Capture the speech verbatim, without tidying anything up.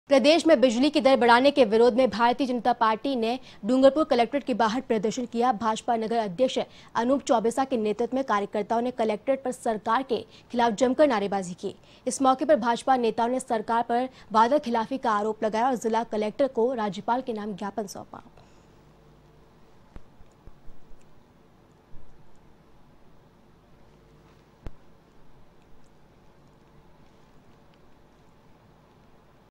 प्रदेश में बिजली की दर बढ़ाने के विरोध में भारतीय जनता पार्टी ने डूंगरपुर कलेक्ट्रेट के बाहर प्रदर्शन किया। भाजपा नगर अध्यक्ष अनूप चौबेसा के नेतृत्व में कार्यकर्ताओं ने कलेक्ट्रेट पर सरकार के खिलाफ जमकर नारेबाजी की। इस मौके पर भाजपा नेताओं ने सरकार पर वादा खिलाफी का आरोप लगाया और जिला कलेक्टर को राज्यपाल के नाम ज्ञापन सौंपा।